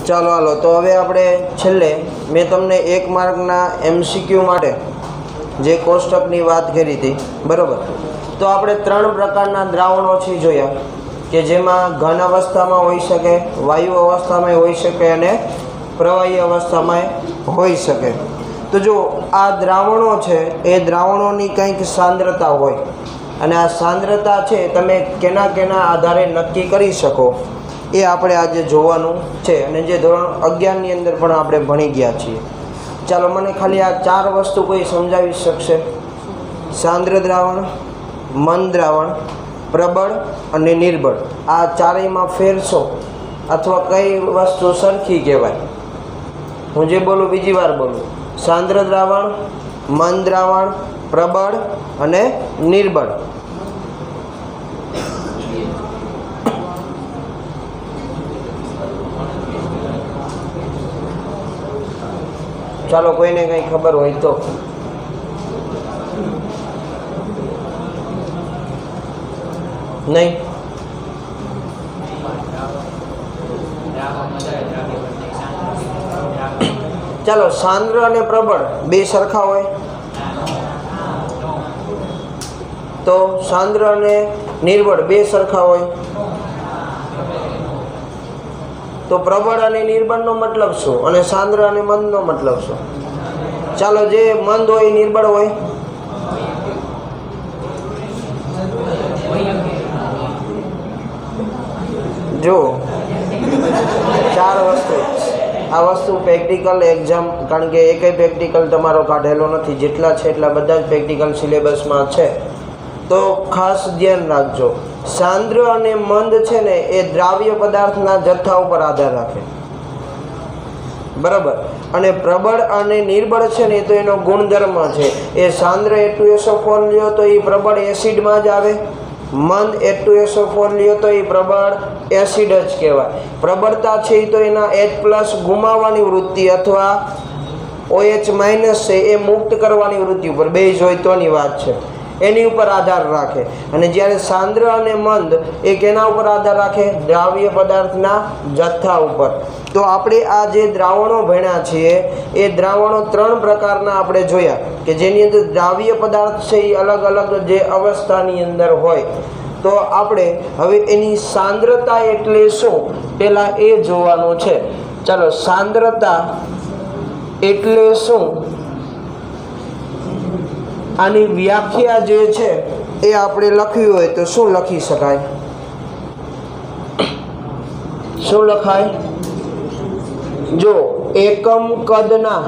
ચાલો હાલો તો હવે આપણે છેલ્લે મેં તમને 1 માર્કના MCQ માટે જે કોષ્ટકની વાત કરી હતી બરાબર, તો આપણે 3 પ્રકારના દ્રાવણો છે જોયા કે જેમાં ઘન અવસ્થામાં હોઈ શકે, વાયુ અવસ્થામાં હોઈ શકે અને પ્રવાહી અવસ્થામાં હોઈ શકે। તો જો આ દ્રાવણો છે એ દ્રાવણોની કંઈક સાંદ્રતા હોય અને આ સાંદ્રતા છે તમે કેના કેના આધારે નક્કી કરી શકો એ આપણે આજે જોવાનું છે અને જે ધોરણ 11ની અંદર પણ આપણે ભણી ગયા છીએ। ચાલો મને ખાલી આ 4 વસ્તુ કોઈ સમજાવી શકશે? સાંદ્ર દ્રાવણ, મંદ દ્રાવણ, પ્રબળ અને નિર્બળ, આ ચારેયમાં ફેરશો અથવા કઈ વસ્તુ સરખી કહેવાય? હું જે બોલું બીજી વાર બોલું, સાંદ્ર દ્રાવણ, મંદ દ્રાવણ, પ્રબળ અને નિર્બળ। ચાલો કોઈને કંઈ ખબર હોય તો? નહીં? ચાલો સાંદ્ર અને પ્રબળ બે સરખા હોય તો સાંદ્ર અને નિર્બળ બે સરખા હોય તો પ્રબળ અને નિર્બળનો મતલબ શું અને સાંદ્ર અને મંદનો મતલબ શું? ચાલો જે મંદ હોય નિર્બળ હોય, જો 4 વસ્તુ, આ વસ્તુ પ્રેક્ટિકલ એક્ઝામ, કારણ કે એકેય પ્રેક્ટિકલ તમારો કાઢેલો નથી, જેટલા છે એટલા બધા જ પ્રેક્ટિકલ સિલેબસમાં છે, તો ખાસ ધ્યાન રાખજો। સાંદ્ર અને મંદ છે ને એ દ્રાવ્ય પદાર્થના જથ્થા ઉપર આધાર રાખે, બરાબર, અને પ્રબળ અને નિર્બળ છે ને એ તો એનો ગુણધર્મ છે। એ સાંદ્ર H2SO4 લ્યો તો એ પ્રબળ એસિડમાં જ આવે, મંદ H2SO4 લ્યો તો એ પ્રબળ એસિડ જ કહેવાય। પ્રબળતા છે એ તો એના H+ ગુમાવવાની વૃત્તિ અથવા OH- છે એ મુક્ત કરવાની વૃત્તિ ઉપર, બે જ હોય તોની વાત છે, એની ઉપર આધાર રાખે। અને જ્યારે સાંદ્ર અને મંદ એ કેના ઉપર આધાર રાખે? દ્રાવ્ય પદાર્થના જથ્થા ઉપર। તો આપણે આ જે દ્રાવણો ભણ્યા છીએ એ દ્રાવણો 3 પ્રકારના આપણે જોયા કે જેની અંદર દ્રાવ્ય પદાર્થ છે એ અલગ અલગ જે અવસ્થાની અંદર હોય। તો આપણે હવે એની સાંદ્રતા એટલે શું પહેલાં એ જોવાનું છે। ચાલો, સાંદ્રતા એટલે શું આની વ્યાખ્યા જે છે એ આપણે લખવી હોય તો શું લખી શકાય? શું લખાય? જો એકમ કદના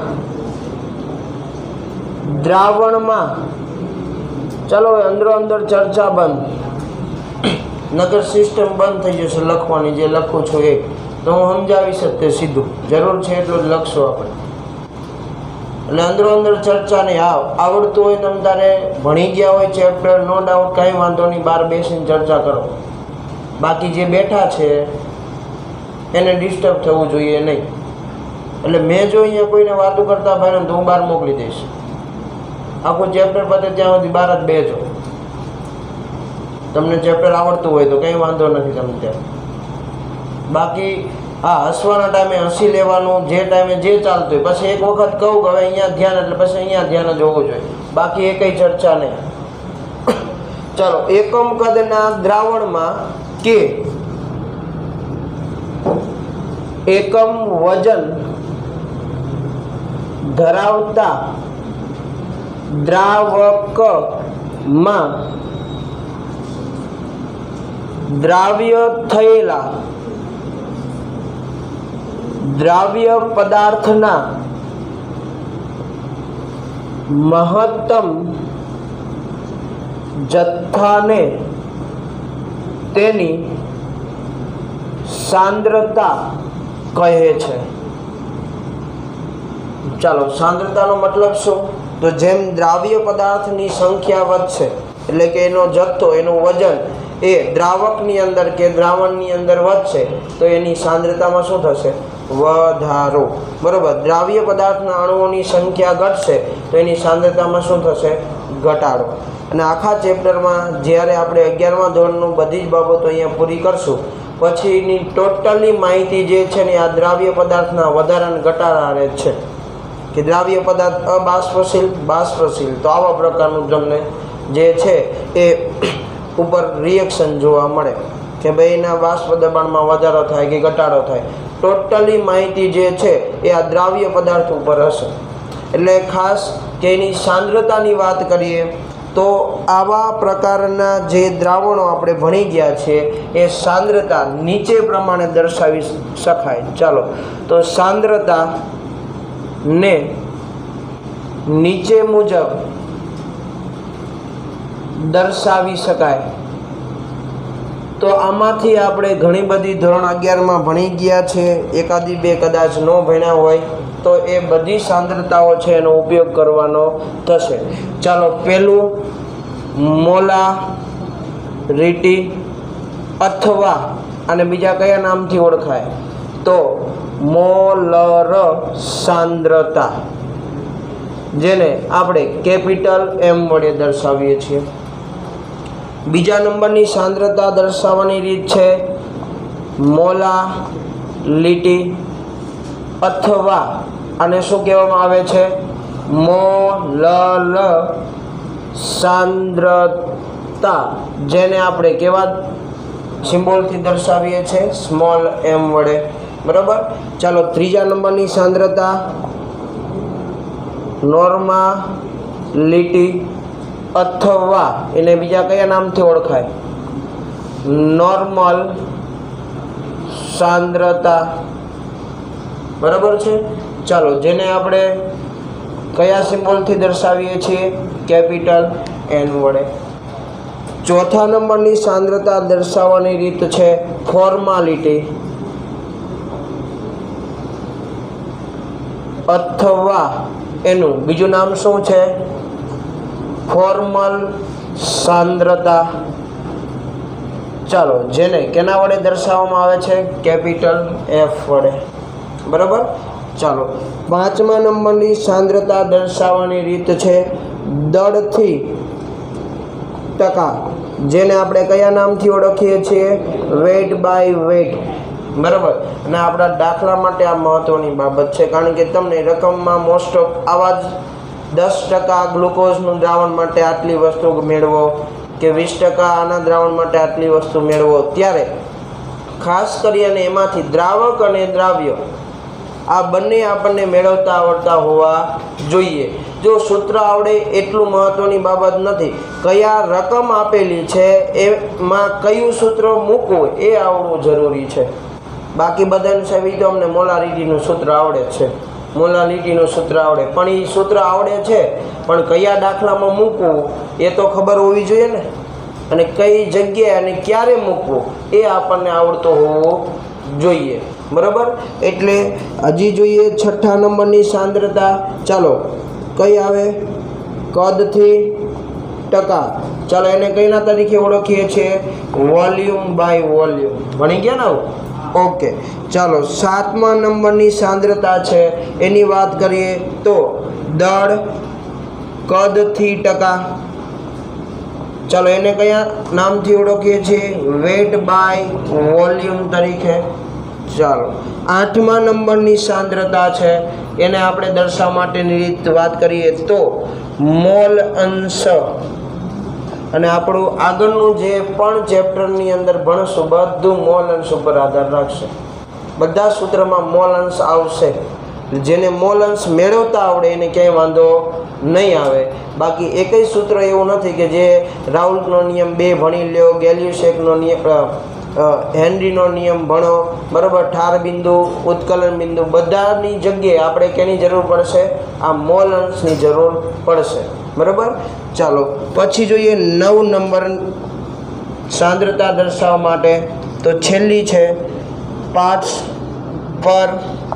દ્રાવણમાં, ચાલો અંદરો અંદર ચર્ચા બંધ, નકર સિસ્ટમ બંધ થઈ જશે લખવાની, જે લખું છું એ તો હું સમજાવીશ જ તે સીધું, જરૂર છે એટલું જ લખશું આપણે, એટલે અંદરો અંદર ચર્ચા નહીં। આવડતું હોય તમે તારે ભણી ગયા હોય ચેપ્ટર, નો ડાઉટ, કાંઈ વાંધો નહીં, બહાર બેસીને ચર્ચા કરો, બાકી જે બેઠા છે એને ડિસ્ટર્બ થવું જોઈએ નહીં। એટલે મેં જો અહીંયા કોઈને વાતો કરતા ભાઈને તો હું બહાર મોકલી દઈશ, આખું ચેપ્ટર પતે ત્યાં સુધી બહાર જ બેજો, તમને ચેપ્ટર આવડતું હોય તો કંઈ વાંધો નથી તમને ત્યાં, બાકી હા હસવાના ટાઈમે હસી લેવાનું, જે ટાઈમે જે ચાલતું હોય, પછી એક વખત કહું કે હવે અહીંયા ધ્યાન, એટલે પછી અહીંયા ધ્યાન જ હોવું જોઈએ, બાકી એ કંઈ ચર્ચા નહીં। ચાલો, એકમ કદના દ્રાવણમાં કે એકમ વજન ધરાવતા દ્રાવકમાં દ્રાવ્ય થયેલા દ્રાવ્ય પદાર્થના મહત્તમ જથ્થાને તેની સાંદ્રતા કહે છે। ચાલો, સાંદ્રતાનો મતલબ શું? તો જેમ દ્રાવ્ય પદાર્થની સંખ્યા વધશે એટલે કે એનો જથ્થો, એનું વજન એ દ્રાવકની અંદર કે દ્રાવણની અંદર વધશે તો એની સાંદ્રતામાં શું થશે? વધારો, બરોબર। દ્રાવ્ય પદાર્થના અણુઓની સંખ્યા ઘટશે તો એની સાંદ્રતામાં શું થશે? ઘટાડો। અને આખા ચેપ્ટરમાં જ્યારે આપણે 11મા ધોરણનું બધી જ બાબતો અહીંયા પૂરી કરશું પછીની ટોટલી માહિતી જે છે ને આ દ્રાવ્ય પદાર્થના વધારા અને ઘટાડા રહે છે કે દ્રાવ્ય પદાર્થ અબાષ્પશીલ, બાષ્પશીલ. તો આવા પ્રકારનું તમને જે છે એ ઉપર રિએક્શન જોવા મળે કે ભાઈ એના બાષ્પ દબાણમાં વધારો થાય કે ઘટાડો થાય. ટોટલી માહિતી જે છે એ આ દ્રાવ્ય પદાર્થ ઉપર હશે. એટલે ખાસ કે એની સાંદ્રતાની વાત કરીએ તો આવા પ્રકારના જે દ્રાવણો આપણે ભણી ગયા છે એ સાંદ્રતા નીચે પ્રમાણે દર્શાવી શકાય. ચાલો, તો સાંદ્રતા ને નીચે મુજબ દર્શાવી શકાય. તો આમાંથી આપણે ઘણી બધી ધોરણ 11માં ભણી ગયા છે. એકાદી બે કદાચ ન ભણ્યા હોય તો એ બધી સાંદ્રતાઓ છે એનો ઉપયોગ કરવાનો થશે. ચાલો, પહેલું મોલારિટી અથવા અને બીજા કયા નામથી ઓળખાય તો મોલર સાંદ્રતા, જેને આપણે કેપિટલ M વડે દર્શાવીએ છીએ. બીજા નંબરની સાંદ્રતા દર્શાવવાની રીત છે મોલાલિટી અથવા આને શું કહેવામાં આવે છે મોલર સાંદ્રતા, જેને આપણે કેવા સિમ્બોલથી દર્શાવીએ છીએ સ્મોલ m વડે. બરાબર. ચાલો, ત્રીજા નંબરની સાંદ્રતા નોર્માલિટી અથવા એને બીજા કયા નામથી ઓળખાય નોર્મલ સાંદ્રતા. બરાબર છે. ચાલો, જેને આપણે કયા સિમ્બોલથી દર્શાવીએ છીએ કેપિટલ N વડે. ચોથા નંબરની સાંદ્રતા દર્શાવવાની રીત છે ફોર્માલિટી અથવા એનું બીજું નામ શું છે ફોર્મલ સાંદ્રતા. ચાલો, જેને કેના વડે દર્શાવવામાં આવે છે કેપિટલ F વડે. બરાબર. ચાલો, પાંચમા નંબરની સાંદ્રતા દર્શાવવાની રીત છે દળથી ટકા, જેને આપણે કયા નામથી ઓળખીએ છીએ વેટ બાય વેટ. બરાબર. અને આપણા દાખલા માટે આ મહત્વની બાબત છે, કારણ કે તમને રકમમાં મોસ્ટ ઓફ આવા જ 10% ગ્લુકોઝનું દ્રાવણ માટે આટલી વસ્તુ મેળવો કે 20% આના દ્રાવણ માટે આટલી વસ્તુ મેળવો, ત્યારે ખાસ કરીને એમાંથી દ્રાવક અને દ્રાવ્ય આ બંને આપણને મેળવતા આવડતા હોવા જોઈએ. જો સૂત્ર આવડે એટલું મહત્વની બાબત નથી, કયા રકમ આપેલી છે એમાં કયું સૂત્ર મૂકવું એ આવડવું જરૂરી છે. બાકી બધાને સાહેબ તો અમને મોલારિટીનું સૂત્ર આવડે છે, મોલારિટીનું સૂત્ર આવડે, પણ એ સૂત્ર આવડે છે પણ કયા દાખલામાં મૂકવું એ તો ખબર હોવી જોઈએ ને, અને કઈ જગ્યાએ અને ક્યારે મૂકવું એ આપણને આવડતો હોવો જોઈએ. બરાબર. એટલે હજી જોઈએ છઠ્ઠા નંબરની સાંદ્રતા. ચાલો, કઈ આવે કદથી ટકા. ચાલો, એને કઈના તરીકે ઓળખીએ છીએ વોલ્યુમ બાય વોલ્યુમ. ભણી ગયા ને? ઓકે. ચાલો, સાતમા નંબરની સાંદ્રતા છે એની વાત કરીએ તો દળ કદથી ટકા. ચાલો, એને કયા નામથી ઓળખીએ છીએ વેટ બાય વોલ્યુમ તરીકે. ચાલો, આઠમા નંબરની સાંદ્રતા છે એને આપણે દર્શાવવા માટેની રીત વાત કરીએ તો મોલ અંશ. અને આપણું આગળનું જે પણ ચેપ્ટરની અંદર ભણશું બધું મોલ અંશ ઉપર આધાર રાખશે. બધા સૂત્રમાં મોલ અંશ આવશે. જેને મોલ અંશ મેળવતા આવડે એને ક્યાંય વાંધો નહીં આવે. બાકી એકય સૂત્ર એવું નથી કે જે રાઉલ્ટનો નિયમ 2 ભણી લ્યો, ગેલ્યુસેકનો નિયમ, હેનરીનો નિયમ ભણો, બરાબર, ઠાર બિંદુ, ઉત્કલન બિંદુ, બધાની જગ્યાએ આપણે કેની જરૂર પડશે આ મોલ અંશની જરૂર પડશે. બરાબર. ચાલો, પછી જોઈએ 9 નંબર સાંદ્રતા દર્શાવવા માટે તો છેલ્લી છે પાર્ટ્સ પર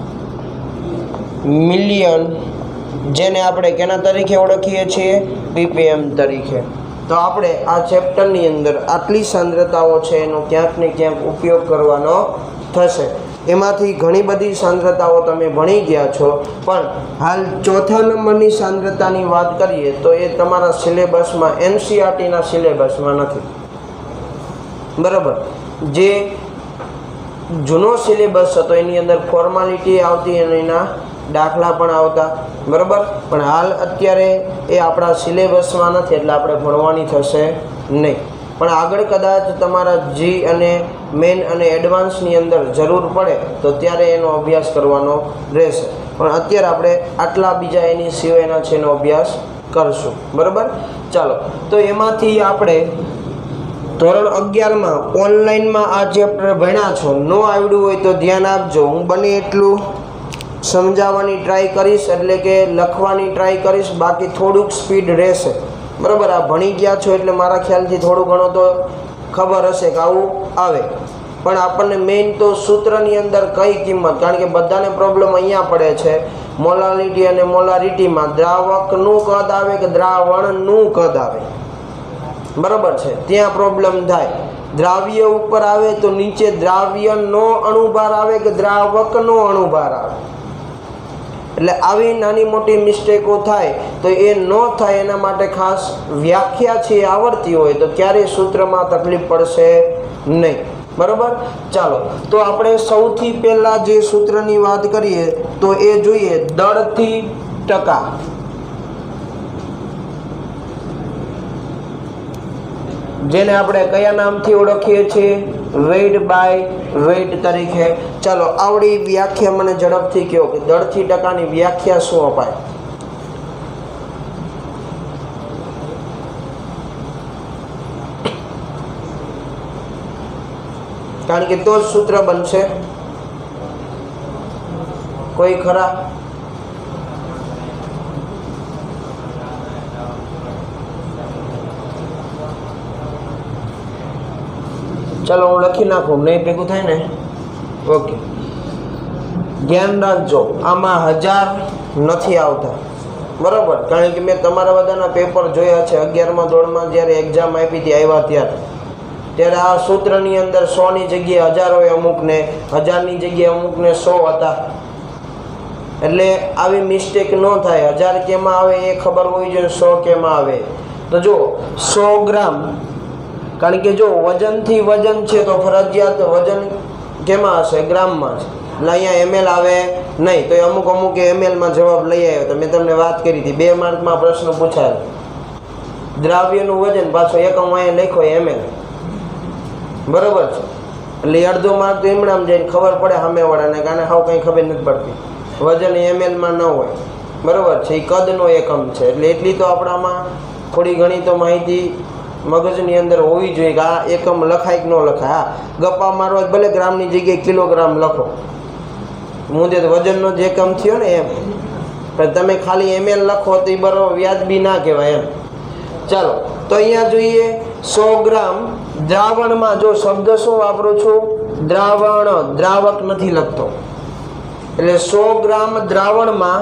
મિલિયન, જેને આપણે કેના તરીકે ઓળખીએ છીએ ppm તરીકે. તો આપણે આ ચેપ્ટરની અંદર આટલી સાંદ્રતાઓ છે એનો ક્યાંક ને ક્યાંક ઉપયોગ કરવાનો થશે. એમાંથી ઘણી બધી સાંદ્રતાઓ તમે ભણી ગયા છો, પણ હાલ ચોથા નંબરની સાંદ્રતાની વાત કરીએ તો એ તમારા સિલેબસમાં NCERTના સિલેબસમાં નથી. બરાબર. જે જૂનો સિલેબસ હતો એની અંદર ફોર્માલિટી આવતી અને એના દાખલા પણ આવતા, બરાબર. પણ હાલ અત્યારે એ આપણા સિલેબસમાં નથી એટલે આપણે ભણવાની થશે નહીં. પણ આગળ કદાચ તમારા જી અને મેન અને એડવાન્સની અંદર જરૂર પડે તો ત્યારે એનો અભ્યાસ કરવાનો રહેશે. પણ અત્યારે આપણે આટલા બીજા એની સિવાયના છે એનો અભ્યાસ કરશું, બરાબર. ચાલો, તો એમાંથી આપણે ધોરણ 11માં ઓનલાઈનમાં આ ચેપ્ટર ભણ્યા છો. ન આવડ્યું હોય તો ધ્યાન આપજો. હું બને એટલું સમજાવવાની ટ્રાય કરીશ, એટલે કે લખવાની ટ્રાય કરીશ. બાકી થોડુંક સ્પીડ રહેશે, બરાબર. આ ભણી ગયા છો એટલે મારા ખ્યાલથી થોડું ઘણું તો ખબર હશે કે આવું આવે. પણ આપણને મેઇન તો સૂત્રની અંદર કઈ કિંમત, કારણ કે બધાને પ્રોબ્લેમ અહીંયા પડે છે મોલાલિટી અને મોલારિટીમાં દ્રાવકનું કદ આવે કે દ્રાવણનું કદ આવે, બરાબર છે. ત્યાં પ્રોબ્લેમ થાય. દ્રાવ્ય ઉપર આવે તો નીચે દ્રાવ્યનો અણુભાર આવે કે દ્રાવકનો અણુભાર આવે. એટલે આવી નાની મોટી મિસ્ટેકો થાય તો એ ન થાય એના માટે ખાસ વ્યાખ્યા છે આવડતી હોય તો ક્યારેય સૂત્રમાં તકલીફ પડશે નહીં, બરાબર. ચાલો, તો આપણે સૌથી પહેલાં જે સૂત્રની વાત કરીએ તો એ જોઈએ દળથી ટકા. જેને આપણે કયા નામથી ઓળખીએ છીએ? વેઇટ બાય વેઇટ તરીકે. ચાલો, આવડી વ્યાખ્યા મને ઝડપથી કહો કે દળથી ટકાની વ્યાખ્યા શું અપાય? કારણ કે તો જ સૂત્ર બનશે. કોઈ ખરા? ચાલો હું લખી નાખું, નહીં ભેગું થાય ને? ઓકે, ધ્યાન રાખજો, આમાં 1000 નથી આવતા, બરાબર. કારણ કે મેં તમારા બધાના પેપર જોયા છે 11મા ધોરણમાં જ્યારે એક્ઝામ આપી હતી આવ્યા ત્યારે આ સૂત્રની અંદર 100ની જગ્યાએ 1000 હોય, અમુકને 1000ની જગ્યાએ અમુકને 100 હતા. એટલે આવી મિસ્ટેક ન થાય. 1000 કેમાં આવે એ ખબર હોવી જોઈએ, 100 કેમાં આવે. તો જો 100 ગ્રામ, કારણ કે જો વજનથી વજન છે તો ફરજિયાત વજન કેમાં હશે? ગ્રામમાં છે. એટલે અહીંયા એમએલ આવે નહીં. તો અમુક એમએલમાં જવાબ લઈ આવ્યો. તો મેં તમને વાત કરી હતી 2 માર્કમાં પ્રશ્ન પૂછાયો. દ્રાવ્યનું વજન પાછો એકમ અહીંયા લખ્યો એમએલ, બરાબર છે. એટલે અડધો માર્ક તો એમણામ જઈને ખબર પડે સામેવાળાને, કારણ હાવ કંઈ ખબર નથી પડતી. વજન એમએલમાં ન હોય, બરાબર છે. એ કદનો એકમ છે. એટલે એટલી તો આપણામાં થોડી ઘણી તો માહિતી મગજની અંદર હોવી જોઈએ કે આ એકમ લખાય કે ન લખાય. હા, ગપ્પા મારવા ભલે ગ્રામની જગ્યાએ કિલોગ્રામ લખો, મુદ્દે વજનનો જ એકમ થયો ને એમ. પણ તમે ખાલી એમએલ લખો તો એ બરાબર વ્યાજબી ના કહેવાય એમ. ચાલો, તો અહીંયા જોઈએ 100 ગ્રામ દ્રાવણમાં. જો શબ્દ શું વાપરું છું? દ્રાવણ, દ્રાવક નથી લખતો. એટલે 100 ગ્રામ દ્રાવણમાં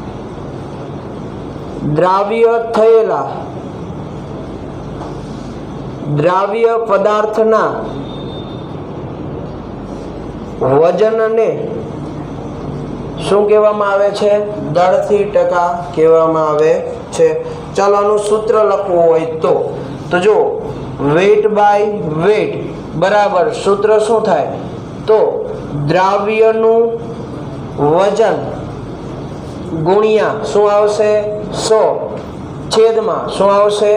દ્રાવ્ય થયેલા દ્રાવ્ય પદાર્થના વજનને શું કહેવામાં આવે છે? દળથી ટકા કહેવામાં આવે છે. ચાલો આનું સૂત્ર લખવું હોય તો જો વેઇટ બાય વેઇટ બરાબર સૂત્ર શું થાય? તો દ્રાવ્યનું વજન ગુણ્યા શું આવશે? 100 છેદમાં શું આવશે?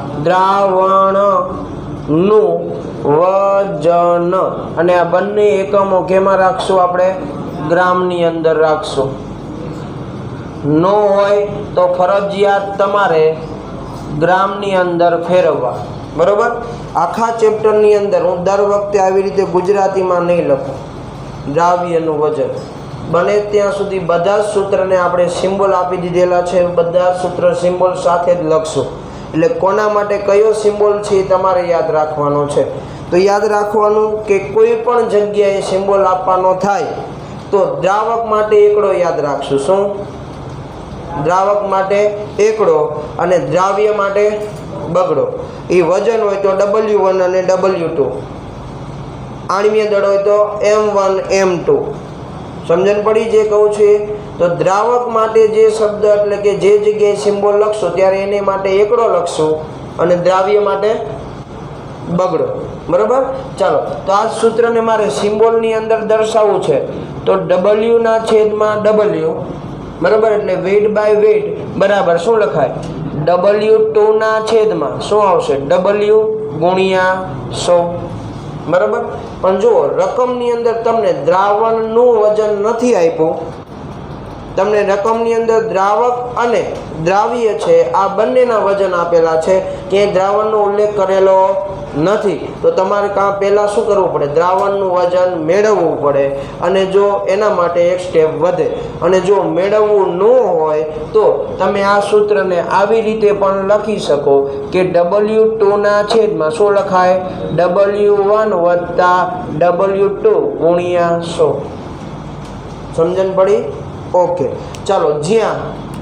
દ્રાવણનું વજન. અને આ બંને એકમો કેમાં રાખશું આપણે? ગ્રામની અંદર રાખશું. ન હોય તો ફરજિયાત તમારે ગ્રામની અંદર ફેરવવા, બરોબર. આખા ચેપ્ટરની અંદર હું દર વખતે આવી રીતે ગુજરાતીમાં નહીં લખું. દ્રાવ્યનું વજન બને ત્યાં સુધી બધા જ સૂત્રને આપણે સિમ્બોલ આપી દીધેલા છે. બધા સૂત્ર સિમ્બોલ સાથે જ લખશું. એટલે કોના માટે કયો સિમ્બોલ છે એ તમારે યાદ રાખવાનો છે. તો યાદ રાખવાનું કે કોઈ પણ જગ્યાએ સિમ્બોલ આપવાનો થાય તો દ્રાવક માટે એકડો યાદ રાખશું. શું? દ્રાવક માટે એકડો અને દ્રાવ્ય માટે બગડો. એ વજન હોય તો W1 અને W2, આણ્વીય દળ હોય તો M1 M2. સમજણ પડી જે કહું છું? તો દ્રાવક માટે જે શબ્દ એટલે કે જે જગ્યાએ સિમ્બોલ લખશો ત્યારે એને માટે એકડો લખશું અને દ્રાવ્ય માટે બગડો. બરાબર. ચાલો તો આ સૂત્રને મારે સિમ્બોલની અંદર દર્શાવવું છે તો W ના છેદમાં W, બરાબર. એટલે વેઇટ બાય વેઇટ બરાબર શું લખાય? W2 ના છેદમાં શું આવશે? W ગુણ્યા 100, બરાબર. પણ જુઓ રકમની અંદર તમને દ્રાવણનું વજન નથી આપ્યું, તમને રકમની અંદર દ્રાવક અને દ્રાવ્ય છે આ બંનેના વજન આપેલા છે, ક્યાંય દ્રાવણનો ઉલ્લેખ કરેલો નથી. તો તમારે કાં પહેલાં શું કરવું પડે? દ્રાવણનું વજન મેળવવું પડે, અને જો એના માટે એક સ્ટેપ વધે. અને જો મેળવવું ન હોય તો તમે આ સૂત્રને આવી રીતે પણ લખી શકો કે W2 ના છેદમાં શું લખાય? W1 વત્તા W2 ગુણ્યા 100. સમજણ પડી? ઓકે. ચાલો જ્યાં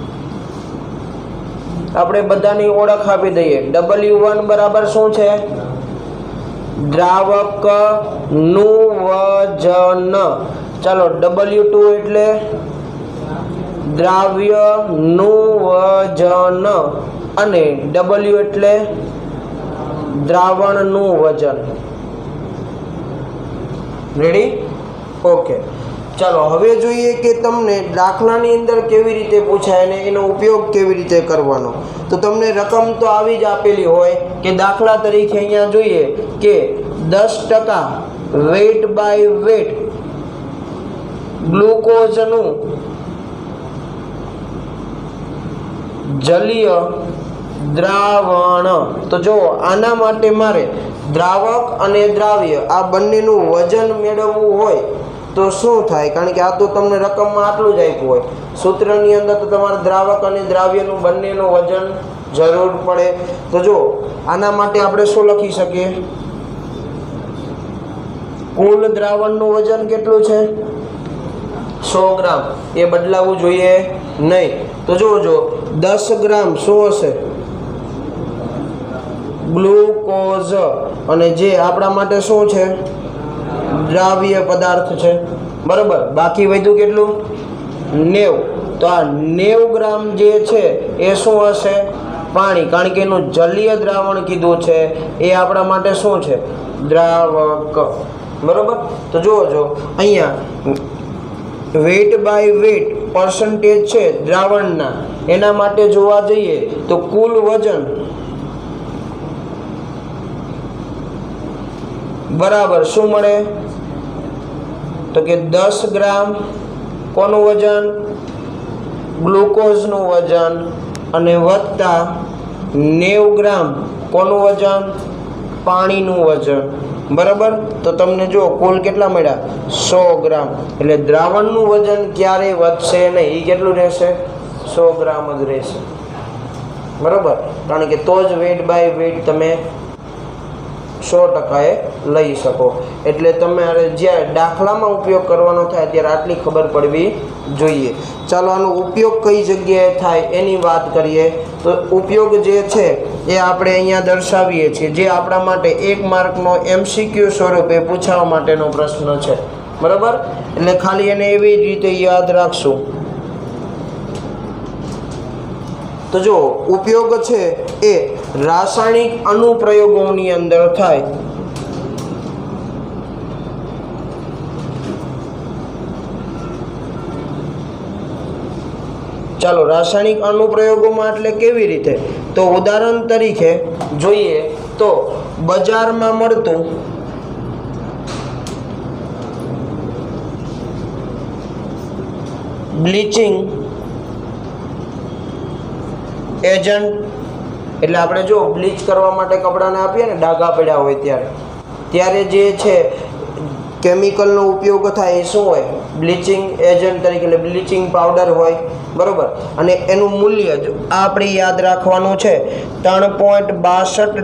આપણે બધાની ઓળખ આપી દઈએ. W1 બરાબર શું છે? દ્રાવકનું વજન. ચાલો W2 એટલે દ્રાવ્યનું વજન, અને W એટલે દ્રાવણનું વજન. રેડી? ઓકે. ચાલો હવે જોઈએ કે તમને દાખલાની અંદર કેવી રીતે પૂછાય અને એનો ઉપયોગ કેવી રીતે કરવાનો. તો તમને રકમ તો આવી જ આપેલી હોય કે દાખલા તરીકે અહીંયા જોઈએ કે 10% વેઇટ બાય વેઇટ ગ્લુકોઝનું જલીય દ્રાવણ. તો જો આના માટે મારે દ્રાવક અને દ્રાવ્ય આ બંનેનું વજન મેળવવું હોય તો શું થાય? કારણ કે આ તો તમને રકમમાં આટલું જ આપ્યું હોય, સૂત્રની અંદર તો તમારે દ્રાવક અને દ્રાવ્યનું બંનેનું વજન જરૂર પડે. તો જો આના માટે આપણે શું લખી શકીએ? કુલ દ્રાવણનું વજન કેટલું છે? 100 ગ્રામ. એ બદલાવવું જોઈએ નહીં. તો જો 10 ગ્રામ શું હશે? ગ્લુકોઝ. અને જે આપણા માટે શું છે? દ્રાવ્ય પદાર્થ છે, બરાબર. બાકી વધ્યું કેટલું? 90. તો આ 90 ગ્રામ જે છે એ શું હશે? પાણી. કારણ કે એનું જલીય દ્રાવણ કીધું છે, એ આપણા માટે શું છે? દ્રાવક, બરાબર. તો જો અહીંયા વેઇટ બાય વેઇટ પર્સન્ટેજ છે દ્રાવણના, એના માટે જોવા જઈએ તો કુલ વજન બરાબર શું મળે? તો કે 10 ગ્રામ કોનું વજન? ગ્લુકોઝનું વજન, અને વત્તા 90 ગ્રામ કોનું વજન? પાણીનું વજન, બરાબર. તો તમને જો કુલ કેટલા મળ્યા? 100 ગ્રામ. એટલે દ્રાવણનું વજન ક્યારેય વધશે નહીં. એ કેટલું રહેશે? 100 ગ્રામ જ રહેશે, બરાબર. કારણ કે તો જ વેઇટ બાય વેઇટ તમે 100% લઈ શકો. એટલે તમારે જ્યારે દાખલામાં ઉપયોગ કરવાનો થાય ત્યારે આટલી ખબર પડવી જોઈએ. ચાલો આનો ઉપયોગ કઈ જગ્યાએ થાય એની વાત કરીએ. તો ઉપયોગ જે છે એ આપણે અહીંયા દર્શાવીએ છીએ, જે આપણા માટે 1 માર્કનો MCQ સ્વરૂપે પૂછવા માટેનો પ્રશ્ન છે, બરાબર. એટલે ખાલી એને એવી રીતે યાદ રાખશું. તો જો ઉપયોગ છે એ રાસાયણિક અનુપ્રયોગોની અંદર થાય. ચાલો રાસાયણિક અનુપ્રયોગોમાં એટલે કેવી રીતે? તો ઉદાહરણ તરીકે જોઈએ તો બજારમાં મળતું બ્લીચિંગ એજન્ટ, એટલે આપણે જો બ્લીચ કરવા માટે કપડાને આપીએ ને ડાઘા પડ્યા હોય ત્યારે જે છે કેમિકલનો ઉપયોગ થાય એ શું હોય? બ્લીચિંગ એજન્ટ તરીકે, એટલે બ્લીચિંગ પાવડર હોય, બરાબર. અને એનું મૂલ્ય જ આપણે યાદ રાખવાનું છે. 3.62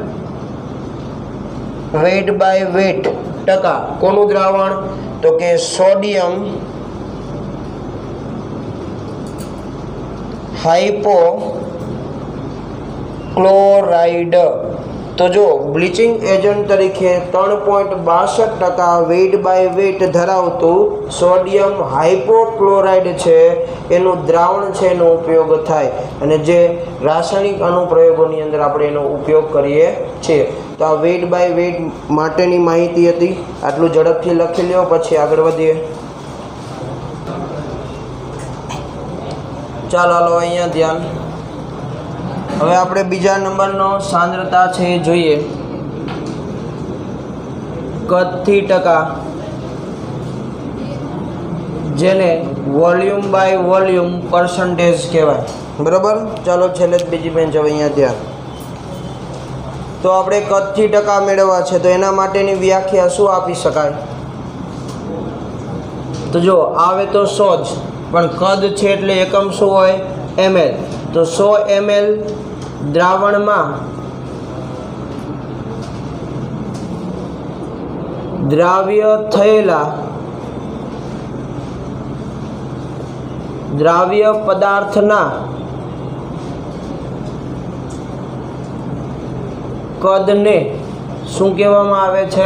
વેઇટ બાય વેઇટ ટકા કોનું દ્રાવણ? તો કે સોડિયમ હાઇપોક્લોરાઇડ. તો જો બ્લીચિંગ એજન્ટ તરીકે 3.62% વેઇટ બાય વેઇટ ધરાવતું સોડિયમ હાઇપોક્લોરાઇડ છે, એનું દ્રાવણ છે, એનો ઉપયોગ થાય. અને જે રાસાયણિક અનુપ્રયોગોની અંદર આપણે એનો ઉપયોગ કરીએ છીએ. તો આ વેઇટ બાય વેઇટ માટેની માહિતી હતી. આટલું ઝડપથી લખી લ્યો, પછી આગળ વધીએ. ચાલો હાલો અહીંયા ધ્યાન. હવે આપણે બીજા નંબરનો સાંદ્રતા છે એ જોઈએ. કદથી ટકા, જેને વોલ્યુમ બાય વોલ્યુમ પર્સન્ટેજ કહેવાય. બરાબર. ચાલો છેલ્લે બીજી બેન્ચ. હવે અહીંયા ધ્યાન. તો આપણે કદથી ટકા મેળવવા છે, તો એના માટેની વ્યાખ્યા શું આપી શકાય? તો જો આવે તો 100 જ, પણ કદ છે એટલે એકમ શું હોય? ml. તો 100 ml દ્રાવણમાં દ્રાવ્ય થયેલા દ્રાવ્ય પદાર્થના કદને શું કહેવામાં આવે છે?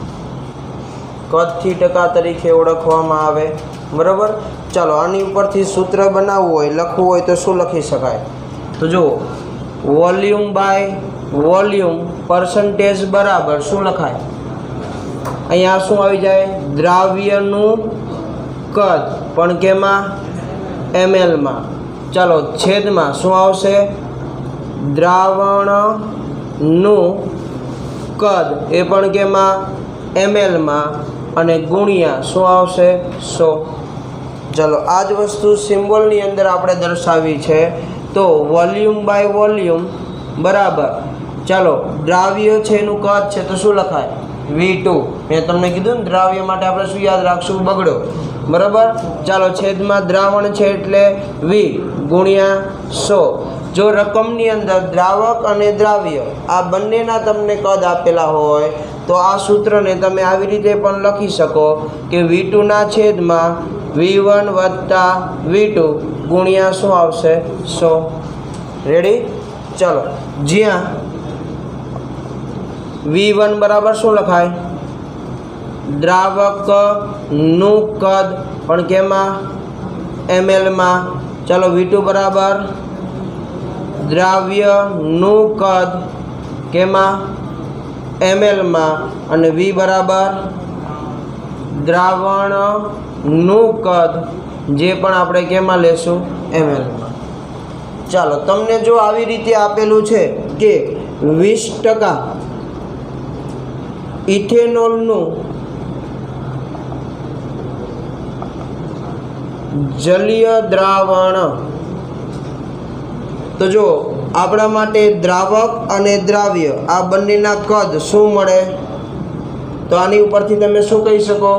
કદથી ટકા તરીકે ઓળખવામાં આવે. બરાબર. ચાલો આની ઉપરથી સૂત્ર બનાવવું હોય, લખવું હોય તો શું લખી શકાય? તો જુઓ, વોલ્યુમ બાય વોલ્યુમ પર્સન્ટેજ બરાબર શું લખાય? અહીંયા શું આવી જાય? દ્રાવ્યનું કદ, પણ કેમાં? mlમાં. ચાલો છેદમાં શું આવશે? દ્રાવણનું કદ, એ પણ કેમાં? mlમાં, અને ગુણ્યા શું આવશે? 100. ચાલો આ જ વસ્તુ સિમ્બોલની અંદર આપણે દર્શાવી છે. તો વોલ્યુમ બાય વોલ્યુમ બરાબર, ચાલો દ્રાવ્ય છે એનું કદ છે તો શું લખાય? V2. મેં તમને કીધું ને દ્રાવ્ય માટે આપણે શું યાદ રાખશું? બગડો. બરાબર. ચાલો છેદમાં દ્રાવણ છે એટલે V ગુણ્યા 100. જો રકમની અંદર દ્રાવક અને દ્રાવ્ય આ બંનેના તમને કદ આપેલા હોય તો આ સૂત્રને તમે આવી રીતે પણ લખી શકો કે V2ના છેદમાં V1 વત્તા V2 ગુણ્યા શું આવશે? 100. રેડી? ચાલો જ્યાં V1 બરાબર શું લખાય? દ્રાવકનું કદ, પણ કેમાં? mlમાં. ચાલો V2 બરાબર દ્રાવ્યનું કદ, કેમાં? mlમાં, અને V બરાબર દ્રાવણનું કદ, જે પણ આપણે કેમાં લેશું? mlમાં. ચાલો તમને જો આવી રીતે આપેલું છે કે 20% ઇથેનોલનું જલીય દ્રાવણ, તો જો આપણા માટે દ્રાવક અને દ્રાવ્ય આ બંનેના કદ શું મળે? તો આની ઉપરથી તમે શું કહી શકો?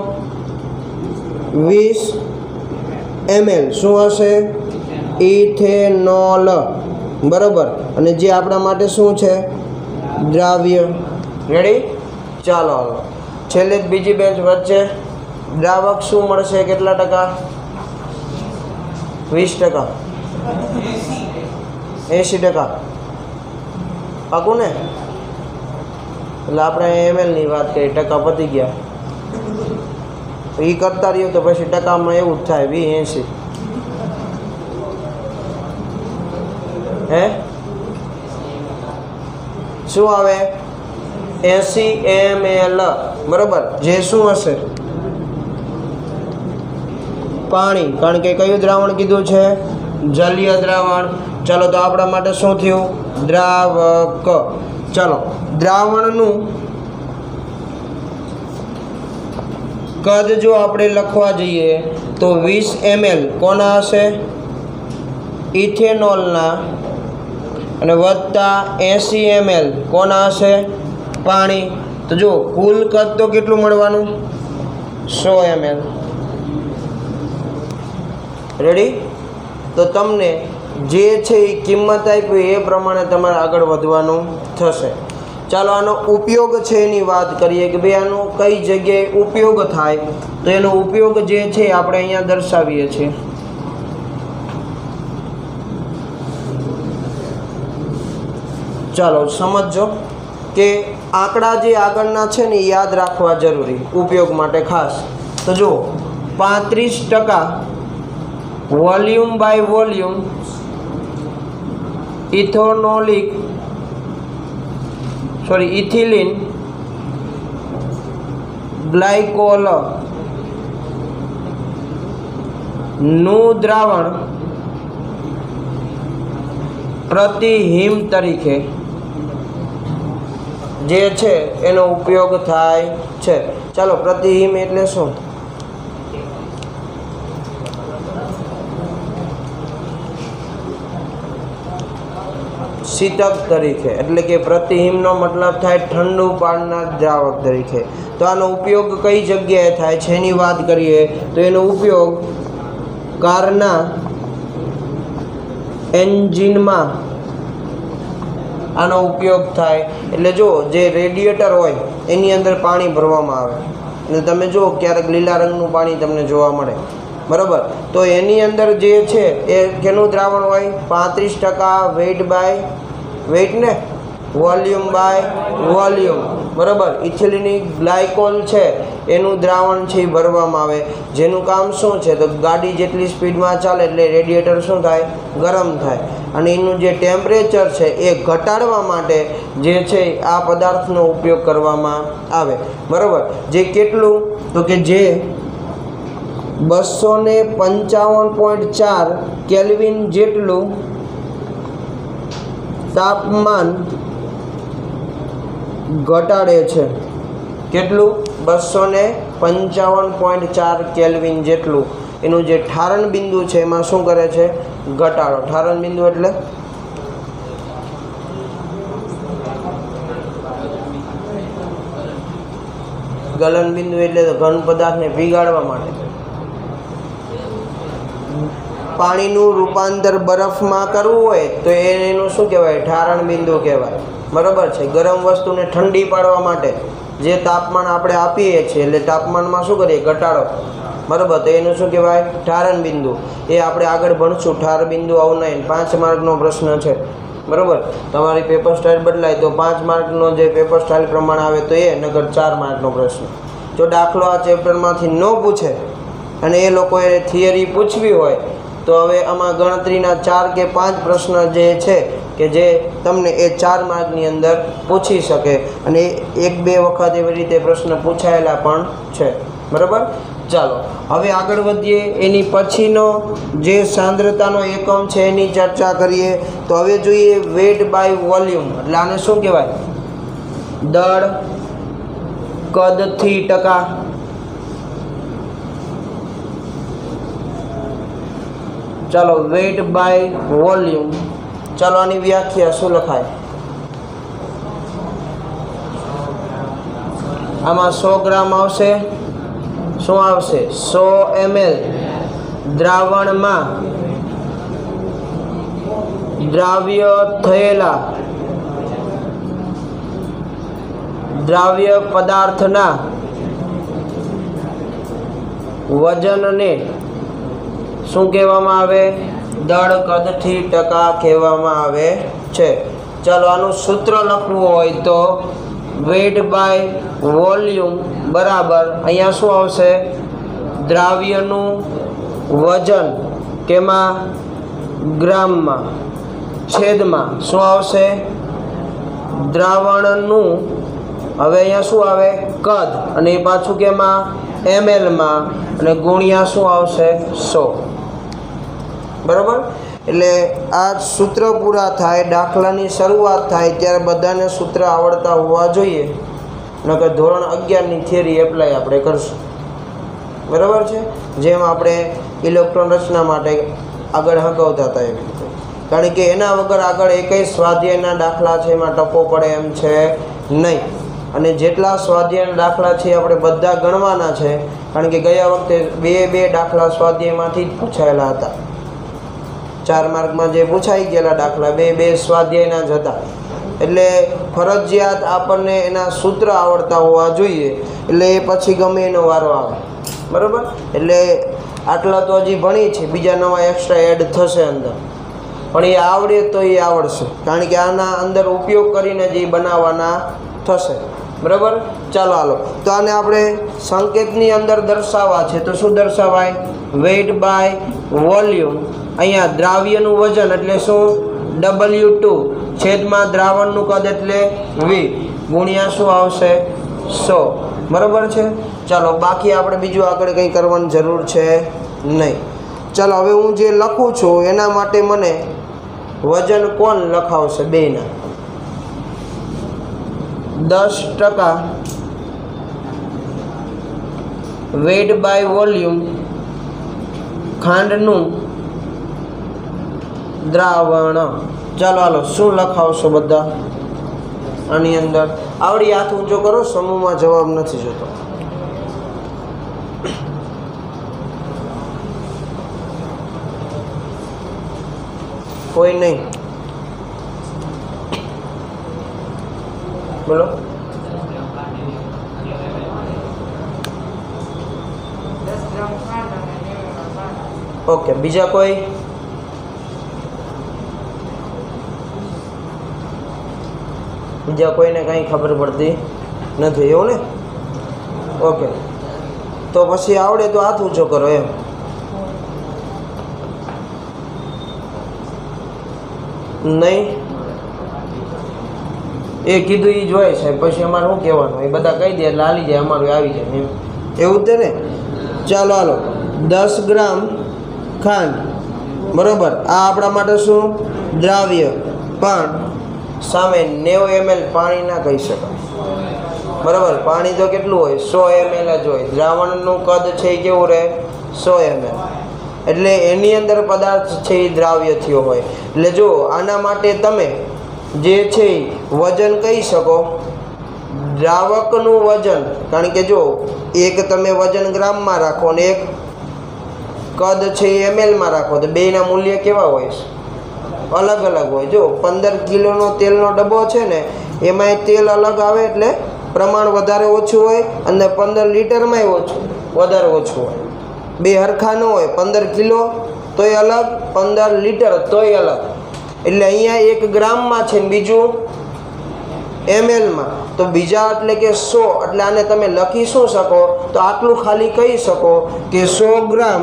20 ml શું હશે? ઇથેનોલ. બરાબર. અને જે આપણા માટે શું છે? દ્રાવ્ય. રેડી? ચાલો હાલો છેલ્લે બીજી બેન્ચ વચ્ચે દ્રાવક શું મળશે? કેટલા ટકા? 20%. 80%. પાકું ને? એટલે આપણે mlની વાત કરી, ટકા પતી ગયા. એ કરતા રહ્યો તો પછી ટકામાં એવું જ થાય 20-80. હે શું આવે? 80 ml. બરાબર. જે શું હશે? પાણી. કારણ કે કયું દ્રાવણ કીધું છે? જલીય દ્રાવણ. ચાલો તો આપણા માટે શું થયું? દ્રાવક. ચાલો દ્રાવણનું કદ જો આપણે લખવા જઈએ તો 20 ml કોના હશે? ઇથેનોલના, અને વત્તા 80 ml કોના હશે? પાણી. તો જો કુલ કદ તો કેટલું મળવાનું? 100 ml. રેડી? તો તમને જે છે એ કિંમત આપી એ પ્રમાણે તમારે આગળ વધવાનું થશે. ચાલો આનો ઉપયોગ છે એની વાત કરીએ કે ભાઈ આનો કઈ જગ્યાએ ઉપયોગ થાય. તો એનો ઉપયોગ જે છે આપણે અહીંયા દર્શાવીએ છીએ. ચાલો સમજો કે આંકડા જે આગળના છે ને એ યાદ રાખવા જરૂરી ઉપયોગ માટે ખાસ. તો જો 35% volume by volume ethanolic ethylene glycol નું દ્રાવણ પ્રતિ હિમ તરીકે જે છે એનો ઉપયોગ થાય છે। ચાલો, પ્રતિ હિમ એટલે શું? શીતક તરીકે, એટલે કે પ્રતિ હિમનો મતલબ થાય ઠંડુ પાડનાર દ્રાવક તરીકે। તો આનો ઉપયોગ કઈ જગ્યાએ થાય છે એની વાત કરીએ તો એનો ઉપયોગ કારના એન્જિનમાં આનો ઉપયોગ થાય। એટલે જો જે રેડિએટર હોય એની અંદર પાણી ભરવામાં આવે અને તમે જુઓ ક્યારેક લીલા રંગનું પાણી તમને જોવા મળે, બરાબર? તો એની અંદર જે છે એ કેનું દ્રાવણ હોય? 35% વેઇટ બાય વેઇટ ને વોલ્યુમ બાય વોલ્યુમ, બરાબર? ઇથિલિન ગ્લાયકોલ છે એનું દ્રાવણ છે એ ભરવામાં આવે, જેનું કામ શું છે? તો ગાડી જેટલી સ્પીડમાં ચાલે એટલે રેડિએટર શું થાય? ગરમ થાય, અને એનું જે ટેમ્પરેચર છે એ ઘટાડવા માટે જે છે આ પદાર્થનો ઉપયોગ કરવામાં આવે, બરાબર? જે કેટલું? તો કે જે 255.4 કેલ્વિન જેટલું તાપમાન ઘટાડે છે। કેટલું? 255.4 કેલ્વિન જેટલું એનું જે ઠારણ બિંદુ છે એમાં શું કરે છે? ઘટાડો। ઠારણ બિંદુ એટલે ગલન બિંદુ એટલે ઘન પદાર્થને પીગાળવા માટે। પાણીનું રૂપાંતર બરફમાં કરવું હોય તો એનું શું કહેવાય? ઠારણ બિંદુ કહેવાય, બરાબર છે? ગરમ વસ્તુને ઠંડી પાડવા માટે જે તાપમાન આપણે આપીએ છીએ એટલે તાપમાનમાં શું કરીએ? ઘટાડો, બરાબર? તો એનું શું કહેવાય? ઠારણ બિંદુ। એ આપણે આગળ ભણશું। ઠાર બિંદુ અવનયન 5 માર્કનો પ્રશ્ન છે, બરાબર? તમારી પેપર સ્ટાઇલ બદલાય તો 5 માર્કનો જે પેપર સ્ટાઇલ પ્રમાણે આવે તો એ, નગર 4 માર્કનો પ્રશ્ન। જો દાખલો આ ચેપ્ટરમાંથી ન પૂછે અને એ લોકોએ થિયરી પૂછવી હોય તો હવે આમાં ગણતરીના 4 કે 5 પ્રશ્ન જે છે કે જે તમને એ 4 માર્કની અંદર પૂછી શકે, અને 1-2 વખત એવી રીતે પ્રશ્ન પૂછાયેલા પણ છે, બરાબર? ચાલો હવે આગળ વધીએ। એની પછીનો જે સાંદ્રતાનો એકમ છે એની ચર્ચા કરીએ। તો હવે જોઈએ વેટ બાય વોલ્યુમ, એટલે આને શું કહેવાય? દળ કદથી ટકા। ચાલો, વેટ બાય વોલ્યુમ। ચાલો આની વ્યાખ્યા શું લખાય? આમાં 100 ગ્રામ આવશે, શું આવશે? 100 ml દ્રાવણમાં દ્રાવ્ય થયેલા દ્રાવ્ય પદાર્થના વજનને શું કહેવામાં આવે? દળ કદથી ટકા કહેવામાં આવે છે। ચાલો આનું સૂત્ર લખવું હોય તો વેટ બાય વોલ્યુમ બરાબર અહીંયા શું આવશે? દ્રાવ્યનું વજન કેમાં? ગ્રામમાં, છેદમાં શું આવશે? દ્રાવણનું, હવે અહીંયા શું આવે? કદ, અને એ પાછું કેમાં? mlમાં, અને ગુણ્યા શું આવશે? 100, બરાબર? એટલે આ સૂત્ર પૂરા થાય, દાખલાની શરૂઆત થાય ત્યારે બધાને સૂત્ર આવડતા હોવા જોઈએ, નકર ધોરણ 11ની થિયરી એપ્લાય આપણે કરશું, બરાબર છે? જેમ આપણે ઇલેક્ટ્રોન રચના માટે આગળ હકવતા હતા એવી રીતે, કારણ કે એના વગર આગળ એકેય સ્વાધ્યાયના દાખલા છે એમાં ટપો પડે એમ છે નહીં। અને જેટલા સ્વાધ્યાયના દાખલા છે આપણે બધા ગણવાના છે, કારણ કે ગયા વખતે 2 દાખલા સ્વાધ્યાયમાંથી જ પૂછાયેલા હતા। 4 માર્કમાં જે પૂછાઈ ગયેલા દાખલા 2 સ્વાધ્યાયના જ હતા, એટલે ફરજિયાત આપણને એના સૂત્ર આવડતા હોવા જોઈએ, એટલે એ પછી ગમે એનો વારો આવે, બરાબર? એટલે આટલા તો હજી ભણી છે, બીજા નવા એક્સ્ટ્રા એડ થશે અંદર, પણ એ આવડે તો એ આવડશે, કારણ કે આના અંદર ઉપયોગ કરીને જ એ બનાવવાના થશે, બરાબર? ચાલો હાલો, તો આને આપણે સંકેતની અંદર દર્શાવવા છે, તો શું દર્શાવાય? Weight by volume. અહીંયા દ્રાવ્યનું વજન એટલે શું? W2 છેદમાં દ્રાવણનું કદ એટલે V, ગુણ્યા શું આવશે 100 બરાબર છે। ચાલો બાકી આપણે બીજું આગળ કંઈ કરવાની જરૂર છે નહીં। ચાલો હવે હું જે લખું છું એના માટે મને વજન કોણ લખાવશે બેના 10% વેટ બાય વોલ્યુમ ખાંડનું દ્રાવણ। ચાલો હાલો શું લખાવશો બધા આની અંદર? આવડી હાથ ઊંચો કરો, સમૂહમાં જવાબ નથી જોતો। કોઈ નહીં? બોલો। ઓકે, બીજા કોઈ? બીજા કોઈને કંઈ ખબર પડતી નથી એવું ને? ઓકે, તો પછી આવડે તો હાથ ઊંચો કરો એમ। નહીં એ કીધું એ જ હોય સાહેબ, પછી અમારે શું કહેવાનું? એ બધા કહી દે એટલે હાલી જાય, અમારું આવી જાય એમ, એવું જ ને? ચાલો હાલો 10 ગ્રામ ખાંડ બરાબર, આ આપણા માટે શું દ્રાવ્ય, પણ સામે 90 ml પાણી ના કહી શકાય બરાબર। પાણી તો કેટલું હોય? 100 ml જ હોય। દ્રાવણનું કદ છે એ કેવું રહે? 100 ml, એટલે એની અંદર પદાર્થ છે એ દ્રાવ્ય થયો હોય। એટલે જો આના માટે તમે જે છે વજન કહી શકો, દ્રાવકનું વજન, કારણ કે જો એક તમે વજન ગ્રામમાં રાખો ને એક કદ છે એ mlમાં રાખો તો બેના મૂલ્ય કેવા હોય? અલગ અલગ હોય। જો 15 કિલોનો તેલનો ડબ્બો છે ને એમાંય તેલ અલગ આવે એટલે પ્રમાણ વધારે ઓછું હોય, અને 15 લીટરમાંય વધારે ઓછું હોય। બે હરખા ન હોય, 15 કિલો તોય અલગ, 15 લીટર તોય અલગ। એટલે અહીંયા 1 ગ્રામમાં છે ને બીજું mlમાં, તો બીજા એટલે કે 100, એટલે આને તમે લખી શું શકો? તો આટલું ખાલી કહી શકો કે 100 ગ્રામ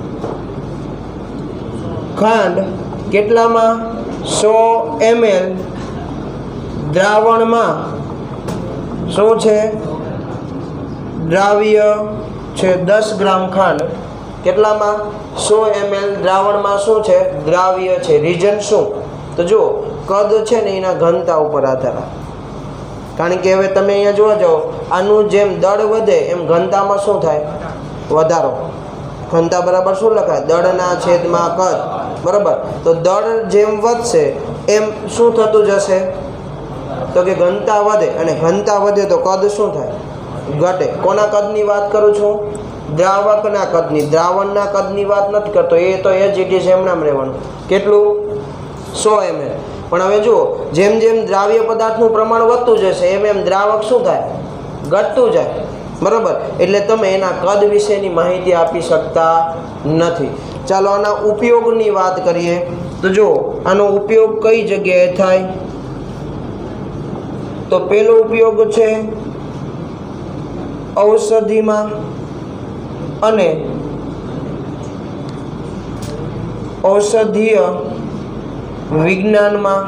ખાંડ કેટલામાં? 100 ml દ્રાવણમાં શું છે? દ્રાવ્ય છે 10 ગ્રામ ખાંડ કેટલામાં? 100 ml દ્રાવણમાં શું છે? દ્રાવ્ય છે। રીઝન શું? તો જો કદ છે ને એના ઘનતા ઉપર આધાર રાખે, કારણ કે હવે તમે અહીંયા જોવા જાઓ, આનું જેમ દળ વધે એમ ઘનતામાં શું થાય? વધારો। ઘનતા બરાબર શું લખાય? દળના છેદમાં કદ બરાબર। તો દળ જેમ વધશે એમ શું થતું જશે? તો કે ઘનતા વધે, અને ઘનતા વધે તો કદ શું થાય? ઘટે। કોના કદની વાત કરું છું? દ્રાવકના કદની, દ્રાવણના કદની વાત નથી કરતો। એ તો એ જ ઇટ ઇઝ એમનામ રહેવાનું। કેટલું? 100 ml। પણ હવે જુઓ, જેમ જેમ દ્રાવ્ય પદાર્થનું પ્રમાણ વધતું જશે એમ એમ દ્રાવક શું થાય? ઘટતું જાય બરાબર। એટલે તમે એના કદ વિશેની માહિતી આપી શકતા નથી। ચાલો આના ઉપયોગની વાત કરીએ તો જો આનો ઉપયોગ કઈ જગ્યાએ થાય? તો પહેલો ઉપયોગ છે ઔષધિમાં અને ઔષધીય વિજ્ઞાનમાં।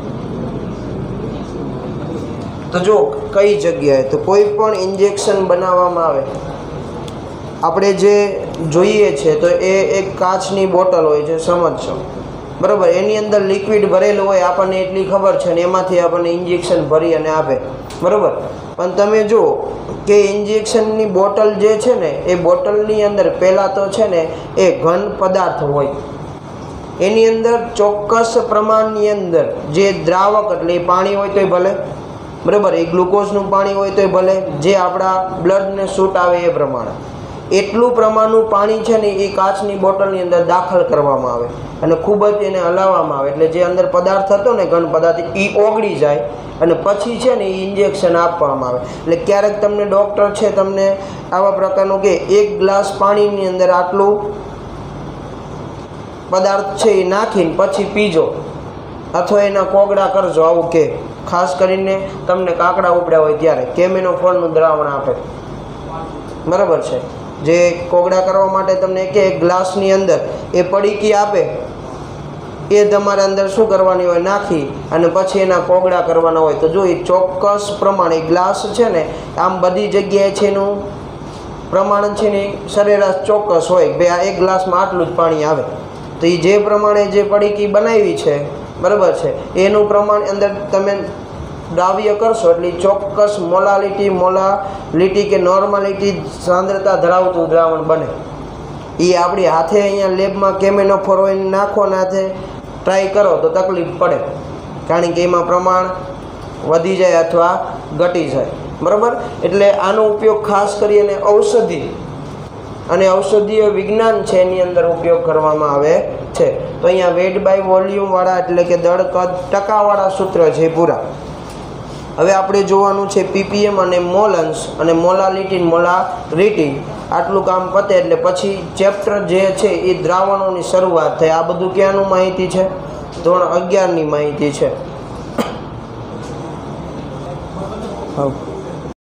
તો જો કઈ જગ્યાએ? તો કોઈ પણ ઇન્જેક્શન બનાવવામાં આવે, આપણે જે જોઈએ છે તો એ એક કાચની બોટલ હોય છે, સમજશો બરાબર। એની અંદર લિક્વિડ ભરેલું હોય, આપણને એટલી ખબર છે, ને એમાંથી આપણને ઇન્જેક્શન ભરી અને આપે બરાબર। પણ તમે જુઓ કે ઇન્જેક્શનની બોટલ જે છે ને એ બોટલની અંદર પહેલાં તો છે ને એ ઘન પદાર્થ હોય, એની અંદર ચોક્કસ પ્રમાણની અંદર જે દ્રાવક એટલે એ પાણી હોય તોય ભલે બરાબર, એ ગ્લુકોઝનું પાણી હોય તોય ભલે, જે આપણા બ્લડને સૂટ આવે એ પ્રમાણે એટલું પ્રમાણનું પાણી છે ને એ કાચની બોટલની અંદર દાખલ કરવામાં આવે અને ખૂબ જ એને હલાવવામાં આવે, એટલે જે અંદર પદાર્થ હતો ને ઘન પદાર્થ એ ઓગળી જાય, અને પછી છે ને એ ઇન્જેક્શન આપવામાં આવે। એટલે ક્યારેક તમને ડૉક્ટર છે તમને આવા પ્રકારનું કે 1 ગ્લાસ પાણીની અંદર આટલું પદાર્થ છે એ નાખીને પછી પીજો અથવા એના કોગળા કરજો આવું કે, ખાસ કરીને તમને કાકડા ઉપડ્યા હોય ત્યારે કેમિનોફોરનું દ્રાવણ આપે બરાબર છે। જે કોગળા કરવા માટે તમને કે 1 ગ્લાસની અંદર એ પડીકી આપે એ તમારે અંદર શું કરવાની હોય, નાખી અને પછી એના કોગળા કરવાના હોય. તો જો એ ચોક્કસ પ્રમાણે ગ્લાસ છે ને, આમ બધી જગ્યાએ છે એનું પ્રમાણ છે ને સરેરાશ ચોક્કસ હોય. ભાઈ આ એક ગ્લાસમાં આટલું જ પાણી આવે. તો એ જે પ્રમાણે જે પડીકી બનાવી છે, બરાબર છે, એનું પ્રમાણ અંદર તમે દ્રાવ્ય કરશો એટલે ચોક્કસ મોલાલિટી કે નોર્માલિટી સાંદ્રતા ધરાવતું દ્રાવણ બને. એ આપણી હાથે અહીંયા લેબમાં કેમેનોફોર હોય નાખો ને હાથે ટ્રાય કરો તો તકલીફ પડે, કારણ કે એમાં પ્રમાણ વધી જાય અથવા ઘટી જાય. બરાબર. એટલે આનો ઉપયોગ ખાસ કરીને ઔષધિ અને ઔષધીય વિજ્ઞાન છે એની અંદર ઉપયોગ કરવામાં આવે છે. તો અહીંયા વેટ બાય વોલ્યુમવાળા એટલે કે દળ કદ ટકાવાળા સૂત્ર છે પૂરા. હવે આપણે જોવાનું છે પીપીએમ અને મોલન્સ અને મોલાલિટી. આટલું કામ પતે એટલે પછી ચેપ્ટર જે છે એ દ્રાવણોની શરૂઆત થાય. આ બધું ક્યાંનું માહિતી છે? ધોરણ 11ની માહિતી છે.